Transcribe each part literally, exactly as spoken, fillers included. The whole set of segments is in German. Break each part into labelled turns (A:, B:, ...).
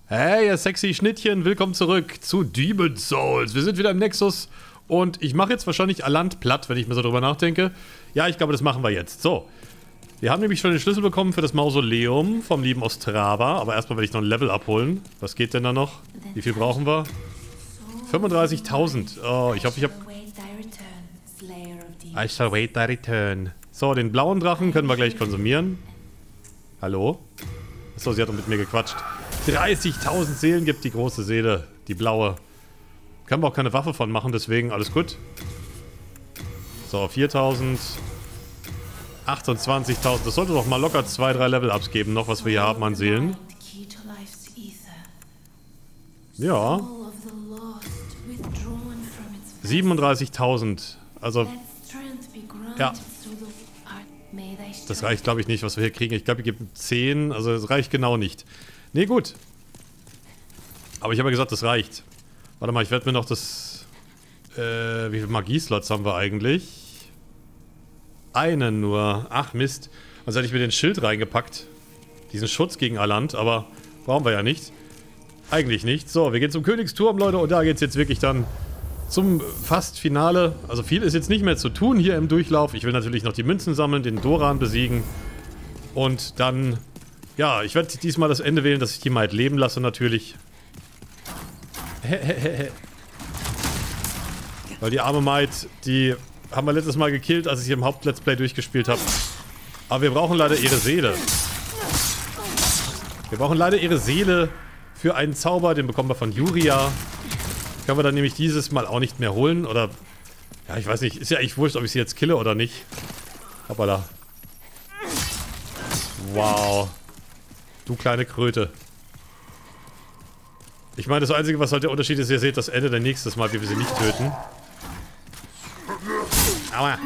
A: Hey, ihr sexy Schnittchen, willkommen zurück zu Demon's Souls. Wir sind wieder im Nexus und ich mache jetzt wahrscheinlich Alant platt, wenn ich mir so drüber nachdenke. Ja, ich glaube, das machen wir jetzt. So, wir haben nämlich schon den Schlüssel bekommen für das Mausoleum vom lieben Ostrava, aber erstmal werde ich noch ein Level abholen. Was geht denn da noch? Wie viel brauchen wir? fünfunddreißigtausend. Oh, ich hoffe, ich habe... I shall wait thy return. So, den blauen Drachen können wir gleich konsumieren. Hallo? Achso, sie hat doch mit mir gequatscht. dreißigtausend Seelen gibt die große Seele. Die blaue. Können wir auch keine Waffe von machen, deswegen alles gut. So, viertausend. achtundzwanzigtausend. Das sollte doch mal locker zwei, drei Level-Ups geben, noch was wir hier haben an Seelen. Ja. siebenunddreißigtausend. Also... Ja. Das reicht, glaube ich, nicht, was wir hier kriegen. Ich glaube, wir geben zehn. Also, es reicht genau nicht. Nee, gut. Aber ich habe ja gesagt, das reicht. Warte mal, ich werde mir noch das... Äh, wie viele Magieslots haben wir eigentlich? Einen nur. Ach, Mist. Also hätte ich mir den Schild reingepackt. Diesen Schutz gegen Alant, aber brauchen wir ja nicht. Eigentlich nicht. So, wir gehen zum Königsturm, Leute. Und da geht es jetzt wirklich dann zum fast Finale. Also viel ist jetzt nicht mehr zu tun hier im Durchlauf. Ich will natürlich noch die Münzen sammeln, den Doran besiegen. Und dann... Ja, ich werde diesmal das Ende wählen, dass ich die Maid leben lasse, natürlich. Weil die arme Maid, die haben wir letztes Mal gekillt, als ich sie im Haupt-Let's Play durchgespielt habe. Aber wir brauchen leider ihre Seele. Wir brauchen leider ihre Seele für einen Zauber, den bekommen wir von Juria. Können wir dann nämlich dieses Mal auch nicht mehr holen, oder... Ja, ich weiß nicht, ist ja eigentlich wurscht, ob ich sie jetzt kille oder nicht. Hoppala. Wow. Du kleine Kröte. Ich meine, das Einzige, was halt der Unterschied ist, ihr seht das Ende der nächstes Mal, wie wir sie nicht töten. Aua.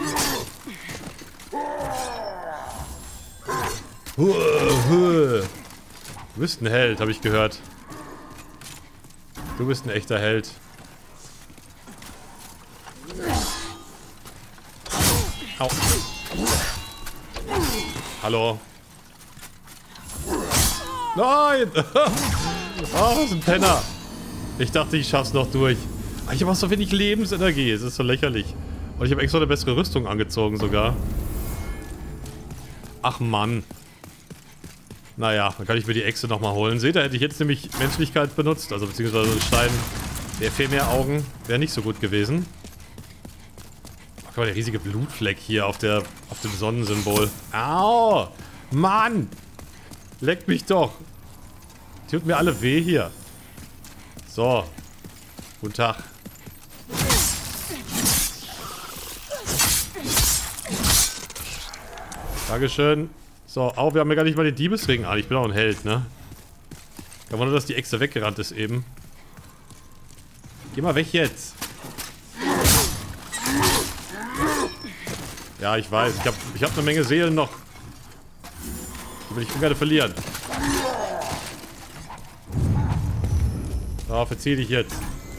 A: Du bist ein Held, habe ich gehört. Du bist ein echter Held. Au. Hallo. Nein! Oh, was ein Penner. Ich dachte, ich schaff's noch durch. Aber ich habe auch so wenig Lebensenergie. Es ist so lächerlich. Und ich habe extra eine bessere Rüstung angezogen sogar. Ach Mann. Naja, dann kann ich mir die Echse nochmal holen. Seht ihr, hätte ich jetzt nämlich Menschlichkeit benutzt. Also beziehungsweise den Stein. Der viel mehr Augen. Wäre nicht so gut gewesen. Oh, guck mal, der riesige Blutfleck hier auf, der, auf dem Sonnensymbol. Au! Mann! Leckt mich doch. Tut mir alle weh hier. So. Guten Tag. Dankeschön. So, auch wir haben ja gar nicht mal den Diebesring an. Ich bin auch ein Held, ne? Kein Wunder, dass die Echse weggerannt ist eben. Geh mal weg jetzt. Ja, ich weiß. Ich habe ich hab eine Menge Seelen noch. Die will ich gerade verlieren. So, verzieh dich jetzt.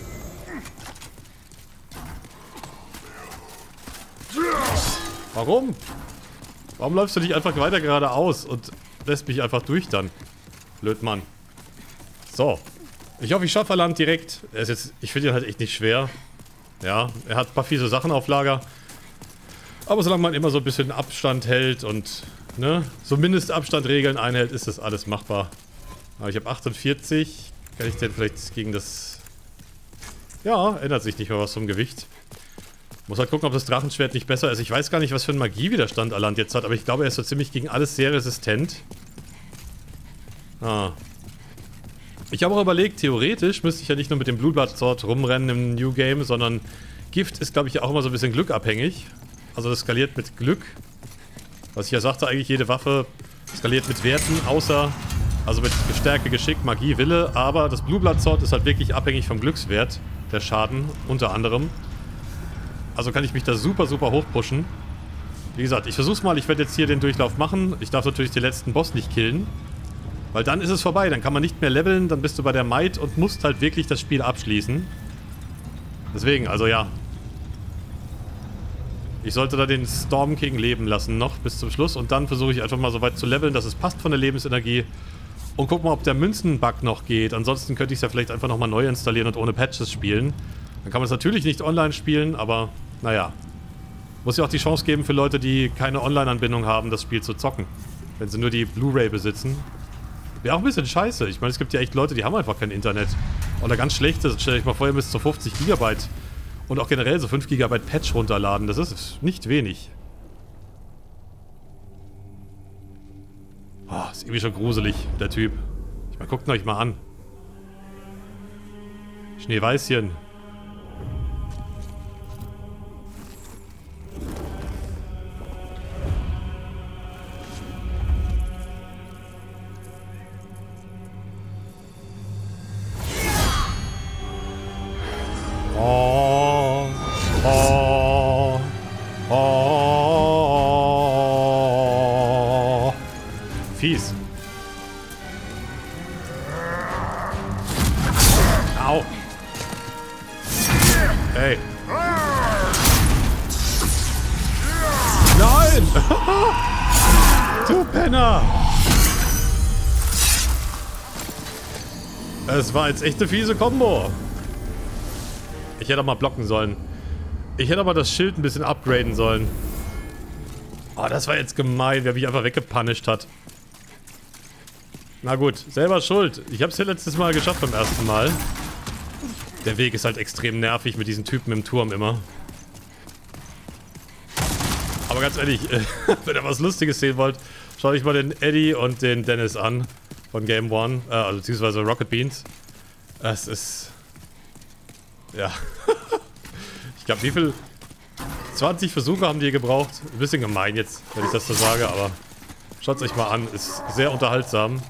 A: Warum? Warum läufst du nicht einfach weiter geradeaus und lässt mich einfach durch dann? Blödmann. So. Ich hoffe, ich schaffe Alant direkt. Er ist jetzt, ich finde ihn halt echt nicht schwer. Ja, er hat ein paar fiese Sachen auf Lager. Aber solange man immer so ein bisschen Abstand hält und... Ne? So Mindestabstandregeln einhält, ist das alles machbar. Aber ich habe achtundvierzig. Kann ich denn vielleicht gegen das... Ja, ändert sich nicht mal was vom Gewicht. Muss halt gucken, ob das Drachenschwert nicht besser ist. Ich weiß gar nicht, was für einen Magiewiderstand Alant jetzt hat, aber ich glaube, er ist so ziemlich gegen alles sehr resistent. Ah. Ich habe auch überlegt, theoretisch müsste ich ja nicht nur mit dem Blutblatt Sword rumrennen im New Game, sondern Gift ist, glaube ich, auch immer so ein bisschen glückabhängig. Also das skaliert mit Glück. Was ich ja sagte, eigentlich jede Waffe skaliert mit Werten, außer, also mit Stärke, Geschick, Magie, Wille, aber das Blue Blood Sword ist halt wirklich abhängig vom Glückswert, der Schaden, unter anderem. Also kann ich mich da super, super hoch pushen. Wie gesagt, ich versuch's mal, ich werde jetzt hier den Durchlauf machen. Ich darf natürlich den letzten Boss nicht killen, weil dann ist es vorbei, dann kann man nicht mehr leveln, dann bist du bei der Maid und musst halt wirklich das Spiel abschließen. Deswegen, also ja. Ich sollte da den Storm King leben lassen noch bis zum Schluss und dann versuche ich einfach mal so weit zu leveln, dass es passt von der Lebensenergie. Und guck mal, ob der Münzen-Bug noch geht. Ansonsten könnte ich es ja vielleicht einfach nochmal neu installieren und ohne Patches spielen. Dann kann man es natürlich nicht online spielen, aber naja. Muss ja auch die Chance geben für Leute, die keine Online-Anbindung haben, das Spiel zu zocken. Wenn sie nur die Blu-ray besitzen. Wäre auch ein bisschen scheiße. Ich meine, es gibt ja echt Leute, die haben einfach kein Internet. Oder ganz schlechtes. Stell dich mal vor, ihr müsst so fünfzig Gigabyte und auch generell so fünf Gigabyte Patch runterladen. Das ist nicht wenig. Oh, ist irgendwie schon gruselig, der Typ. Ich meine, guckt ihn euch mal an. Schneeweißchen. Oh, oh, oh. Fies. Au. Ey. Nein! Du Penner! Es war jetzt echt eine fiese Kombo. Ich hätte auch mal blocken sollen. Ich hätte aber das Schild ein bisschen upgraden sollen. Oh, das war jetzt gemein, wer mich einfach weggepunished hat. Na gut, selber schuld. Ich habe es ja letztes Mal geschafft beim ersten Mal. Der Weg ist halt extrem nervig mit diesen Typen im Turm immer. Aber ganz ehrlich, wenn ihr was Lustiges sehen wollt, schaut euch mal den Eddie und den Dennis an. Von Game One, äh, also beziehungsweise Rocket Beans. Es ist... Ja. Ich glaube, wie viel... zwanzig Versuche haben die gebraucht. Ein bisschen gemein jetzt, wenn ich das so sage, aber... Schaut es euch mal an, ist sehr unterhaltsam.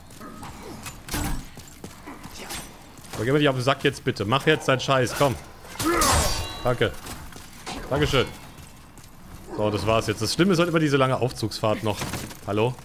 A: Aber geh mir nicht auf den Sack jetzt bitte. Mach jetzt deinen Scheiß, komm. Danke. Dankeschön. So, das war's jetzt. Das Schlimme ist halt immer diese lange Aufzugsfahrt noch. Hallo?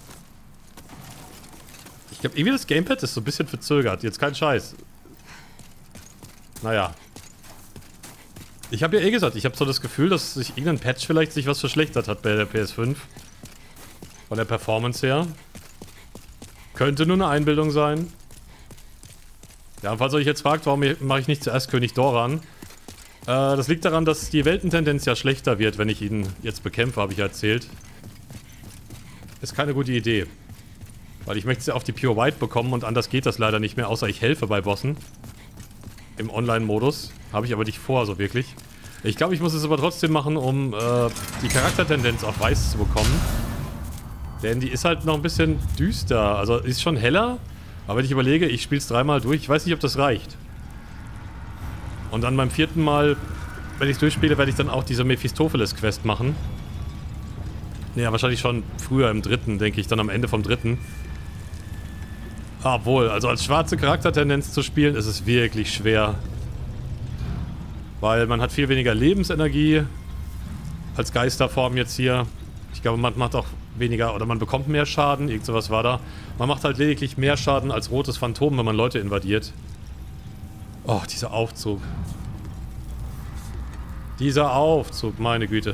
A: Ich glaube, irgendwie das Gamepad ist so ein bisschen verzögert. Jetzt kein Scheiß. Naja. Ich habe ja eh gesagt, ich habe so das Gefühl, dass sich irgendein Patch vielleicht sich was verschlechtert hat bei der P S fünf. Von der Performance her. Könnte nur eine Einbildung sein. Ja, und falls ihr euch jetzt fragt, warum mache ich nicht zuerst König Doran? Äh, das liegt daran, dass die Weltentendenz ja schlechter wird, wenn ich ihn jetzt bekämpfe, habe ich ja erzählt. Ist keine gute Idee. Weil ich möchte sie auf die Pure White bekommen und anders geht das leider nicht mehr, außer ich helfe bei Bossen. Im Online-Modus. Habe ich aber nicht vor, so wirklich. Ich glaube, ich muss es aber trotzdem machen, um äh, die Charaktertendenz auf Weiß zu bekommen. Denn die ist halt noch ein bisschen düster. Also ist schon heller. Aber wenn ich überlege, ich spiele es dreimal durch, ich weiß nicht, ob das reicht. Und dann beim vierten Mal, wenn ich es durchspiele, werde ich dann auch diese Mephistopheles-Quest machen. Ja, wahrscheinlich schon früher im dritten, denke ich, dann am Ende vom dritten. Obwohl, also als schwarze Charaktertendenz zu spielen, ist es wirklich schwer. Weil man hat viel weniger Lebensenergie als Geisterform jetzt hier. Ich glaube, man macht auch weniger, oder man bekommt mehr Schaden, irgend sowas war da. Man macht halt lediglich mehr Schaden als rotes Phantom, wenn man Leute invadiert. Oh, dieser Aufzug. Dieser Aufzug, meine Güte.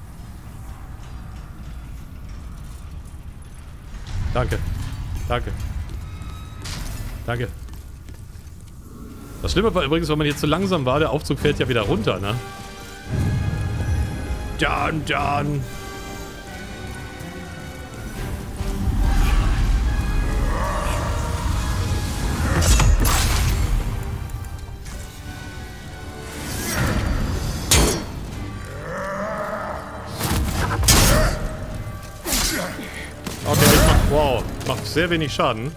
A: Danke. Danke. Danke. Das Schlimme war übrigens, wenn man jetzt zu langsam war, der Aufzug fährt ja wieder runter, ne? Dann, dann. Okay, ich mach, wow, macht sehr wenig Schaden.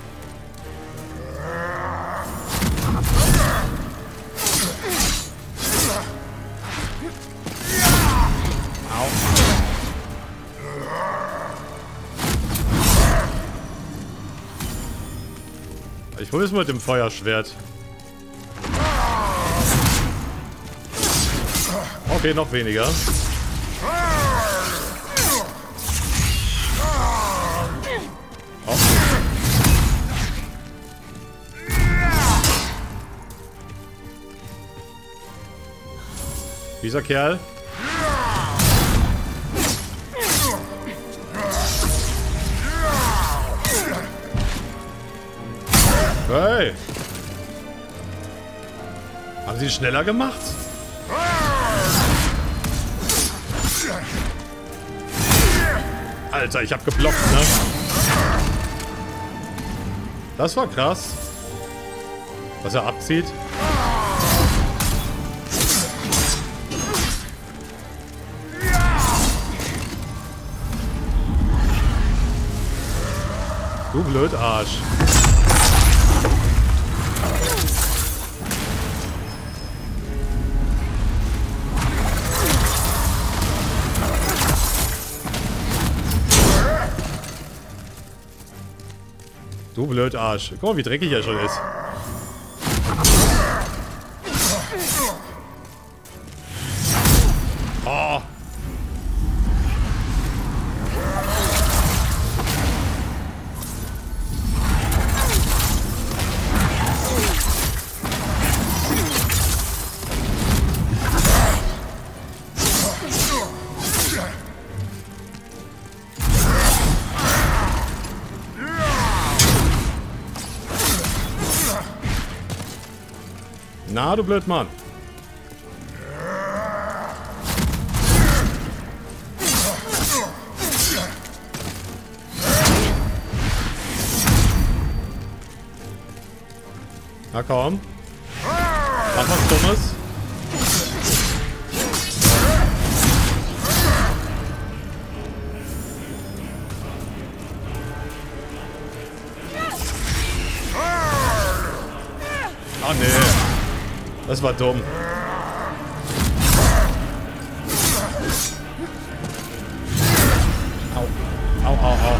A: Ich hole es mit dem Feuerschwert. Okay, noch weniger. Oh. Dieser Kerl. Okay. Haben sie schneller gemacht? Alter, ich hab geblockt, ne? Das war krass. Was er abzieht. Du blöd Arsch. Du blöd Arsch. Guck mal, wie dreckig er schon ist. Oh. Na, du blöd Mann. Na komm. Mach was Dummes. Ah, nee. Das war dumm. Au. Au, au, au.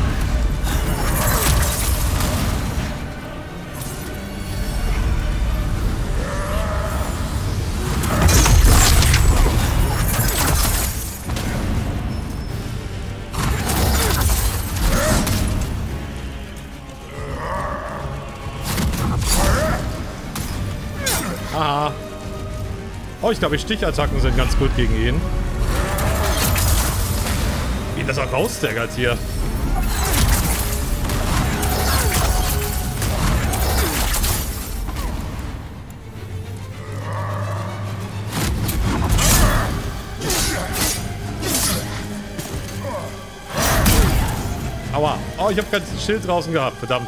A: Aha. Oh, ich glaube, Stichattacken sind ganz gut gegen ihn. Wie das auch rausstaggert hier. Aua. Oh, ich habe kein Schild draußen gehabt. Verdammt.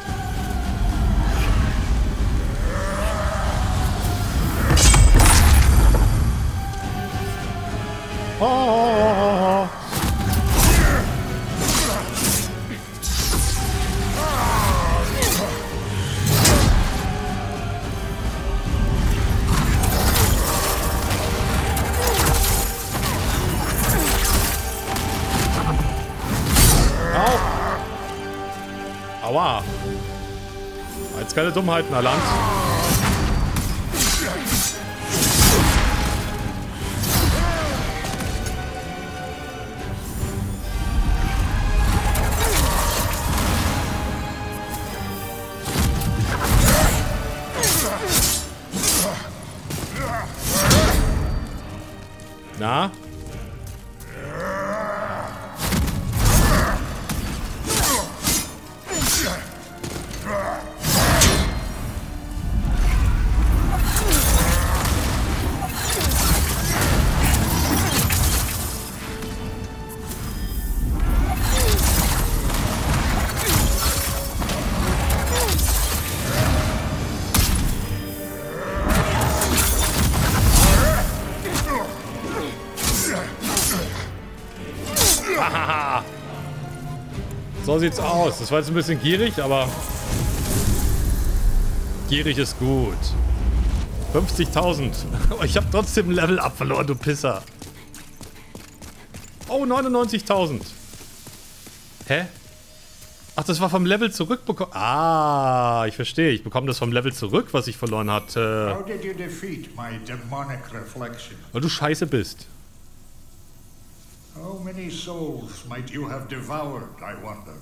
A: Oh, oh, oh, oh. Au. Aua. Jetzt keine Dummheiten erlangt. Na? So sieht's aus. Das war jetzt ein bisschen gierig, aber gierig ist gut. fünfzigtausend. Ich habe trotzdem ein Level-Up verloren, du Pisser. Oh, neunundneunzigtausend. Hä? Ach, das war vom Level zurückbekommen. Ah, ich verstehe. Ich bekomme das vom Level zurück, was ich verloren hatte.
B: How did you defeat my demonic reflection?
A: Weil du scheiße bist.
B: How many souls might you have devoured, I wonder?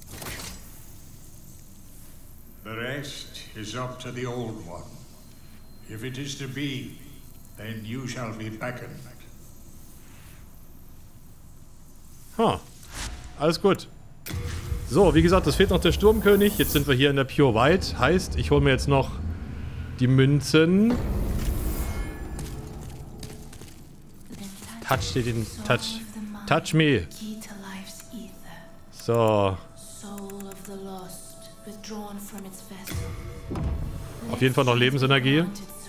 B: The rest is up to the Old One. If it is to be, then you shall be beckoned.
A: Ha. Alles gut. So, wie gesagt, es fehlt noch der Sturmkönig. Jetzt sind wir hier in der Pure White. Heißt, ich hole mir jetzt noch die Münzen. Touch den Touch. Touch me. So. Auf jeden Fall noch Lebensenergie.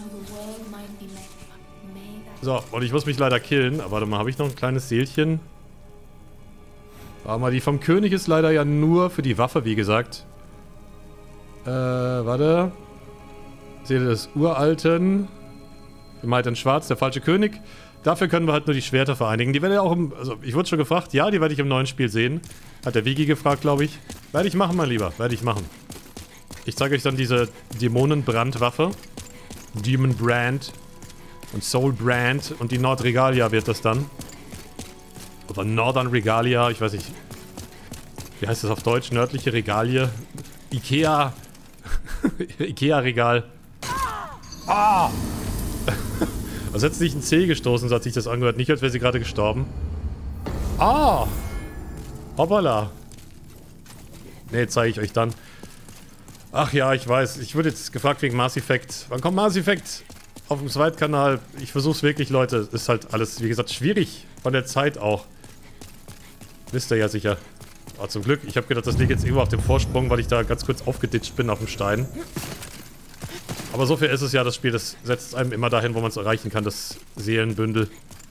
A: So, und ich muss mich leider killen. Aber warte mal, habe ich noch ein kleines Seelchen? Aber die vom König ist leider ja nur für die Waffe, wie gesagt. Äh, warte. Seele des Uralten. Im Alten Schwarz, der falsche König. Dafür können wir halt nur die Schwerter vereinigen. Die werde ich auch im... Also, ich wurde schon gefragt. Ja, die werde ich im neuen Spiel sehen. Hat der Vigi gefragt, glaube ich. Werde ich machen, mein Lieber. Werde ich machen. Ich zeige euch dann diese Dämonenbrandwaffe. Demon Brand. Und Soul Brand. Und die Nordregalia wird das dann. Oder Northern Regalia. Ich weiß nicht. Wie heißt das auf Deutsch? Nördliche Regalie. Ikea. Ikea-Regal. Ah! Also hat sich ein C gestoßen, so hat sich das angehört. Nicht, als wäre sie gerade gestorben. Ah! Hoppala. Ne, zeige ich euch dann. Ach ja, ich weiß. Ich wurde jetzt gefragt wegen Mass Effect. Wann kommt Mass Effect? Auf dem Zweitkanal. Ich versuch's wirklich, Leute. Ist halt alles, wie gesagt, schwierig. Von der Zeit auch. Wisst ihr ja sicher. Aber zum Glück. Ich habe gedacht, das liegt jetzt irgendwo auf dem Vorsprung, weil ich da ganz kurz aufgeditscht bin auf dem Stein. Aber so viel ist es ja, das Spiel. Das setzt einem immer dahin, wo man es erreichen kann. Das Seelenbündel.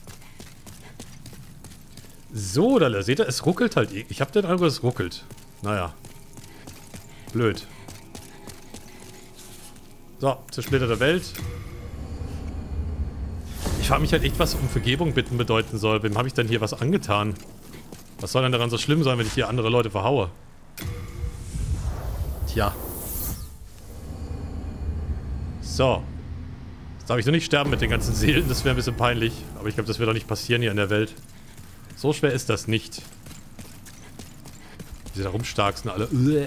A: So, da seht ihr, es ruckelt halt. Ich habe den Eindruck, es ruckelt. Naja. Blöd. So, zersplitterte Welt. Ich frage mich halt echt, was um Vergebung bitten bedeuten soll. Wem habe ich denn hier was angetan? Was soll denn daran so schlimm sein, wenn ich hier andere Leute verhaue? Tja. So. Jetzt darf ich nur nicht sterben mit den ganzen Seelen. Das wäre ein bisschen peinlich. Aber ich glaube, das wird doch nicht passieren hier in der Welt. So schwer ist das nicht. Die da rumstarksten alle.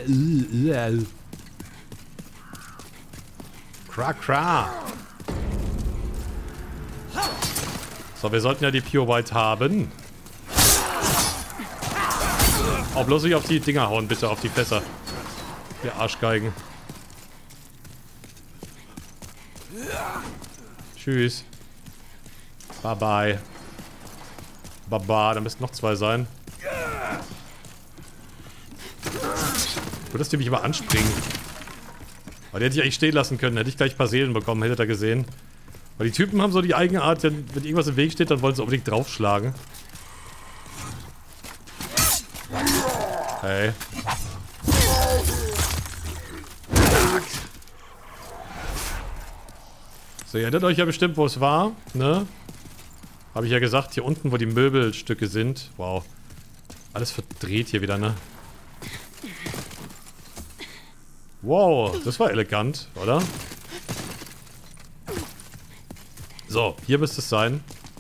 A: Kra kra. So, wir sollten ja die Pure White haben. Oh, bloß nicht auf die Dinger hauen, bitte, auf die Fässer. Die Arschgeigen. Tschüss. Bye bye. Baba, da müssten noch zwei sein. Würdest du mich mal anspringen? Aber die hätte ich eigentlich stehen lassen können. Hätte ich gleich ein paar Seelen bekommen, hättet ihr gesehen. Weil die Typen haben so die Eigenart, wenn irgendwas im Weg steht, dann wollen sie unbedingt draufschlagen. Hey. So, ihr erinnert euch ja bestimmt, wo es war, ne? Habe ich ja gesagt, hier unten, wo die Möbelstücke sind. Wow. Alles verdreht hier wieder, ne? Wow, das war elegant, oder? So, hier müsste es sein.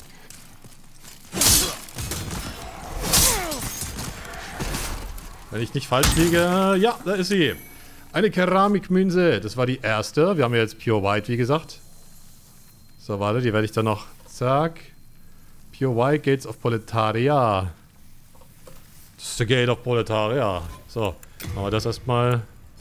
A: Wenn ich nicht falsch liege... Ja, da ist sie. Eine Keramikmünze. Das war die erste. Wir haben ja jetzt Pure White, wie gesagt. So, warte, die werde ich dann noch... Zack. Pure White, Gates of Boletaria. Das ist der Gate of Boletaria. So, machen wir das erstmal.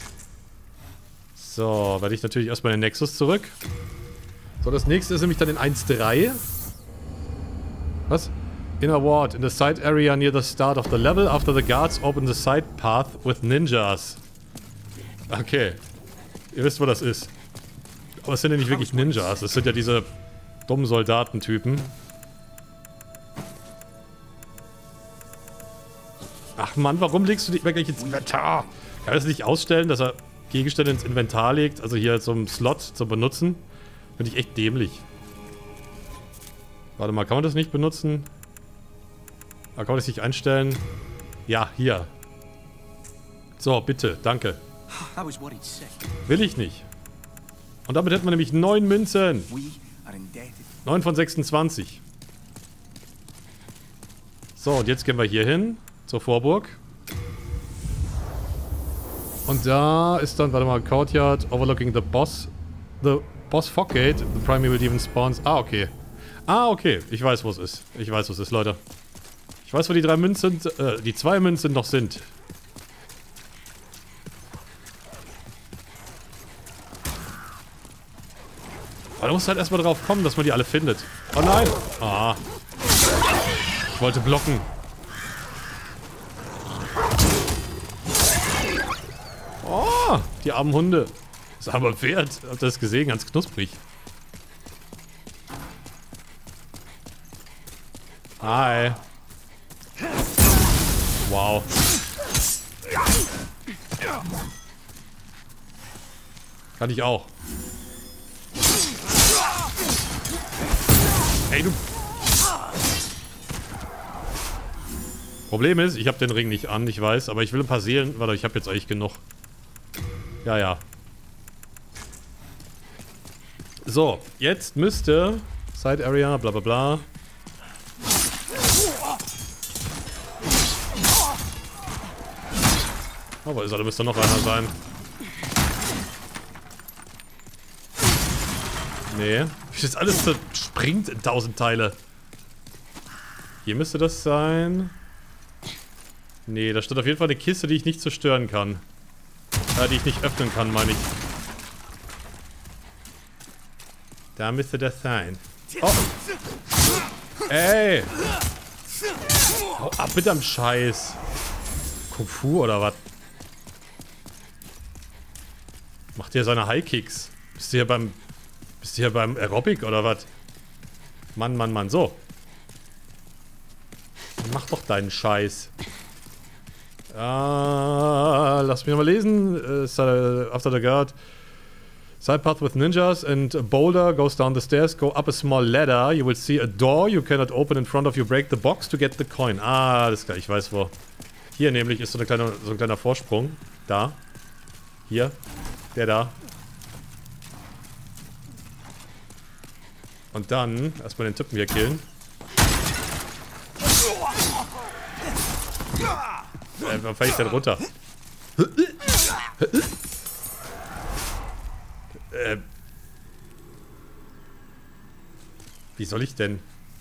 A: So, werde ich natürlich erstmal in den Nexus zurück. So, das nächste ist nämlich dann in eins Punkt drei. Was? Inner Ward, in the side area near the start of the level, after the guards open the side path with ninjas. Okay. Ihr wisst, wo das ist. Aber es sind ja nicht wirklich Ninjas, es sind ja diese dummen Soldatentypen. Ach Mann, warum legst du dich gleich ins Inventar? Kann er es nicht ausstellen, dass er Gegenstände ins Inventar legt, also hier zum Slot zum Benutzen? Finde ich echt dämlich. Warte mal, kann man das nicht benutzen? Ah, kann man das nicht einstellen? Ja, hier. So, bitte, danke. Will ich nicht. Und damit hätten wir nämlich neun Münzen. neun von sechsundzwanzig. So, und jetzt gehen wir hier hin. Zur Vorburg. Und da ist dann, warte mal, Courtyard overlooking the boss. The boss fog gate. The primeval demon spawns. Ah, okay. Ah, okay. Ich weiß, wo es ist. Ich weiß, wo es ist, Leute. Ich weiß, wo die drei Münzen, äh, die zwei Münzen noch sind. Aber da musst du halt erstmal drauf kommen, dass man die alle findet. Oh nein! Ah. Ich wollte blocken. Oh, die armen Hunde. Das arme Pferd. Habt ihr das gesehen? Ganz knusprig. Hi. Wow. Kann ich auch. Ey, du... Problem ist, ich habe den Ring nicht an, ich weiß, aber ich will ein paar Seelen... Warte, ich habe jetzt eigentlich genug. Ja, ja. So, jetzt müsste... Side Area, bla bla bla. Aber ist, da müsste noch einer sein. Nee. Wie das alles springt in tausend Teile. Hier müsste das sein. Nee, da steht auf jeden Fall eine Kiste, die ich nicht zerstören kann. Äh, die ich nicht öffnen kann, meine ich. Da müsste das sein. Oh! Ey! Hau ab mit am Scheiß. Kung Fu oder was? Macht ihr seine High-Kicks? Bist du hier beim... Bist du hier beim Aerobic oder was? Mann, Mann, Mann, so. Mach doch deinen Scheiß. Ah, lass mich mal lesen. Uh, after the guard. Side path with ninjas and a boulder goes down the stairs. Go up a small ladder. You will see a door you cannot open in front of you. Break the box to get the coin. Ah, das ist klar. Ich weiß wo. Hier nämlich ist so, eine kleine, so ein kleiner Vorsprung. Da. Hier. Der da. Und dann erstmal den Typen hier killen. Äh, wann fahre ich denn runter? äh. Wie soll ich denn?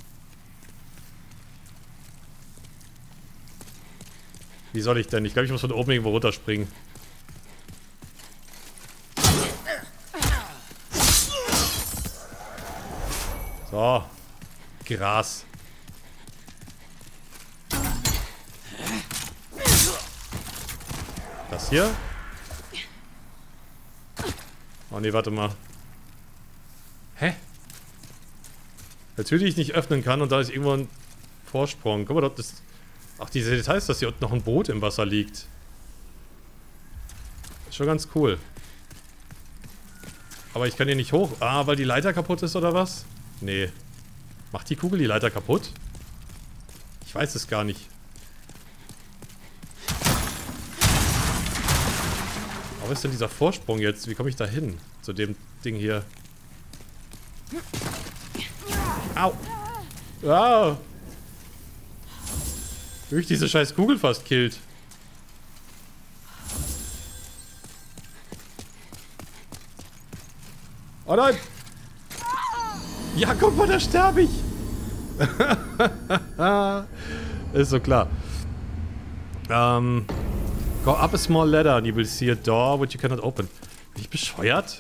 A: Wie soll ich denn? Ich glaube, ich muss von oben irgendwo runterspringen. So. Gras. Das hier? Oh ne, warte mal. Hä? Natürlich nicht öffnen kann und da ist irgendwo ein Vorsprung. Guck mal, dort ist... Ach, diese Details, dass hier unten noch ein Boot im Wasser liegt. Ist schon ganz cool. Aber ich kann hier nicht hoch. Ah, weil die Leiter kaputt ist oder was? Nee. Macht die Kugel die Leiter kaputt? Ich weiß es gar nicht. Aber was ist denn dieser Vorsprung jetzt? Wie komme ich da hin? Zu dem Ding hier. Au! Ah! Durch diese scheiß Kugel fast killt. Oh nein! Ja, guck mal, da sterbe ich! Ist so klar. Ähm... Go up a small ladder and you will see a door which you cannot open. Bin ich bescheuert?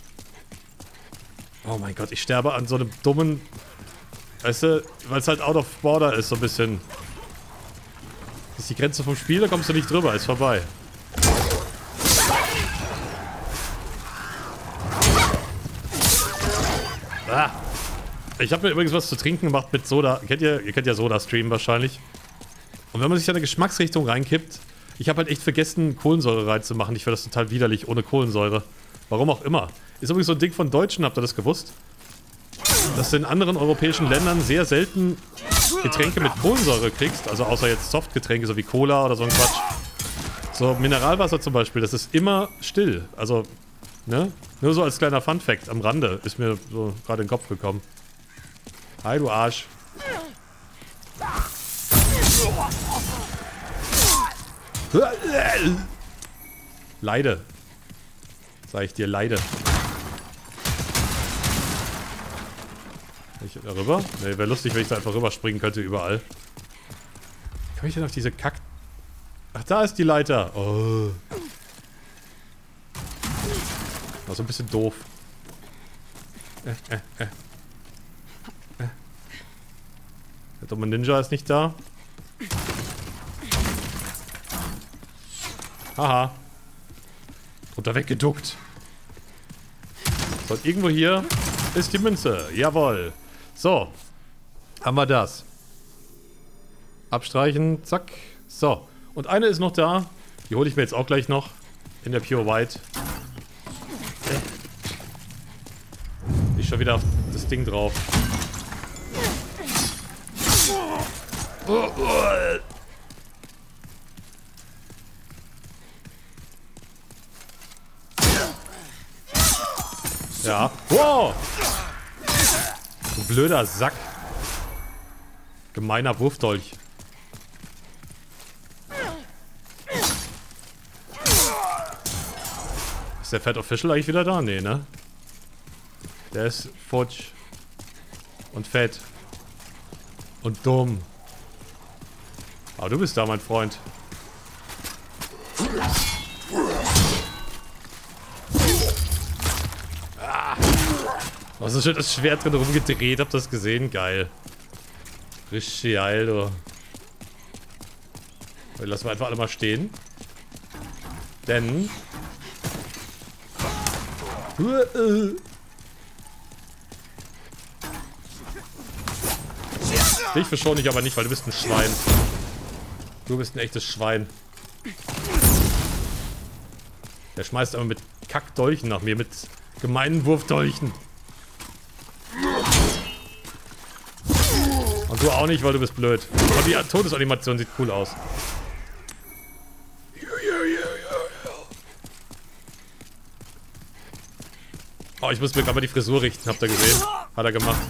A: Oh mein Gott, ich sterbe an so einem dummen... Weißt du, weil es halt out of border ist, so ein bisschen. Das ist die Grenze vom Spiel, da kommst du nicht drüber, ist vorbei. Ah. Ich habe mir übrigens was zu trinken gemacht mit Soda. Kennt ihr, ihr kennt ja Soda-Stream wahrscheinlich. Und wenn man sich da eine Geschmacksrichtung reinkippt, ich habe halt echt vergessen, Kohlensäure reinzumachen. Ich finde das total widerlich ohne Kohlensäure. Warum auch immer. Ist übrigens so ein Ding von Deutschen, habt ihr das gewusst? Dass du in anderen europäischen Ländern sehr selten Getränke mit Kohlensäure kriegst. Also außer jetzt Softgetränke, so wie Cola oder so ein Quatsch. So Mineralwasser zum Beispiel, das ist immer still. Also, ne? Nur so als kleiner Funfact am Rande ist mir so gerade in den Kopf gekommen. Hi, du Arsch. Leide. Sag ich dir, leide. Kann ich da rüber? Ne, wäre lustig, wenn ich da einfach rüberspringen könnte überall. Kann ich denn auf diese Kack... Ach, da ist die Leiter. Oh. War so ein bisschen doof. Äh, äh, äh. Äh. Der dumme Ninja ist nicht da. Haha. Drunter weggeduckt. So, und irgendwo hier ist die Münze. Jawohl. So. Haben wir das. Abstreichen. Zack. So. Und eine ist noch da. Die hole ich mir jetzt auch gleich noch. In der Pure White. Ich schon wieder auf das Ding drauf. Oh, oh. Ja. Wow! Du blöder Sack. Gemeiner Wurfdolch. Ist der Fat Official eigentlich wieder da? Nee, ne? Der ist futsch. Und fett. Und dumm. Aber du bist da, mein Freund. Ah. Was ist schon das Schwert drin rumgedreht? Habt ihr das gesehen? Geil. Richtig geil, du. Die lassen wir einfach alle mal stehen. Denn... Dich verschone ich aber nicht, weil du bist ein Schwein. Du bist ein echtes Schwein. Der schmeißt aber mit Kackdolchen nach mir, mit gemeinen Wurfdolchen. Und du auch nicht, weil du bist blöd. Aber die Todesanimation sieht cool aus. Oh, ich muss mir gerade mal die Frisur richten, habt ihr gesehen? Hat er gemacht.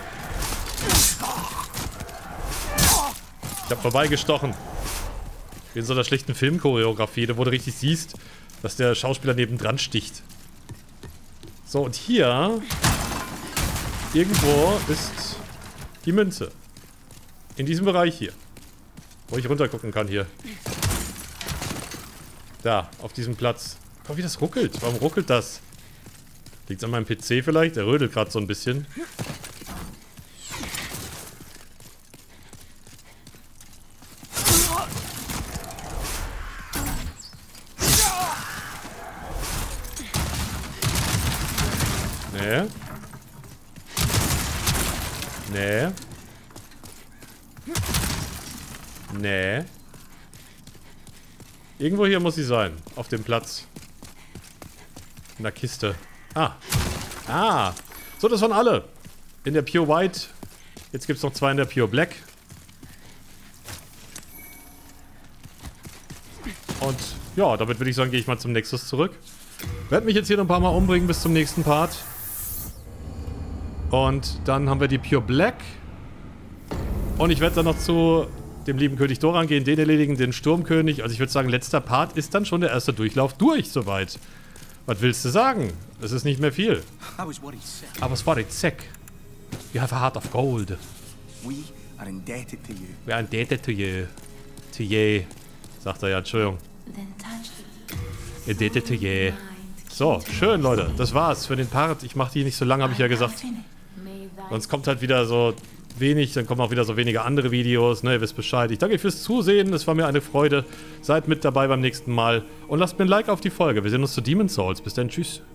A: Ich hab vorbeigestochen. Wie in so einer schlechten Filmchoreografie, da wo du richtig siehst, dass der Schauspieler nebendran sticht. So, und hier irgendwo ist die Münze. In diesem Bereich hier. Wo ich runtergucken kann hier. Da, auf diesem Platz. Guck, wie das ruckelt. Warum ruckelt das? Liegt's an meinem P C vielleicht? Der rödelt gerade so ein bisschen. Nee. Nee. Nee. Irgendwo hier muss sie sein. Auf dem Platz. In der Kiste. Ah. Ah. So, das waren alle. In der Pure White. Jetzt gibt es noch zwei in der Pure Black. Und ja, damit würde ich sagen, gehe ich mal zum Nexus zurück. Werde mich jetzt hier noch ein paar Mal umbringen bis zum nächsten Part. Und dann haben wir die Pure Black. Und ich werde dann noch zu dem lieben König Doran gehen, den erledigen, den Sturmkönig. Also ich würde sagen, letzter Part ist dann schon der erste Durchlauf durch, soweit. Was willst du sagen? Es ist nicht mehr viel. I was worried sick. You have a heart of gold.
C: We are indebted to you.
A: We are indebted to you. To you. Sagt er ja, Entschuldigung. Indebted to you. So, schön, Leute. Das war's für den Part. Ich mache die nicht so lange, habe ich ja gesagt. Sonst kommt halt wieder so wenig, dann kommen auch wieder so wenige andere Videos, ne, ihr wisst Bescheid. Ich danke euch fürs Zusehen, es war mir eine Freude. Seid mit dabei beim nächsten Mal und lasst mir ein Like auf die Folge. Wir sehen uns zu Demon's Souls. Bis dann, tschüss.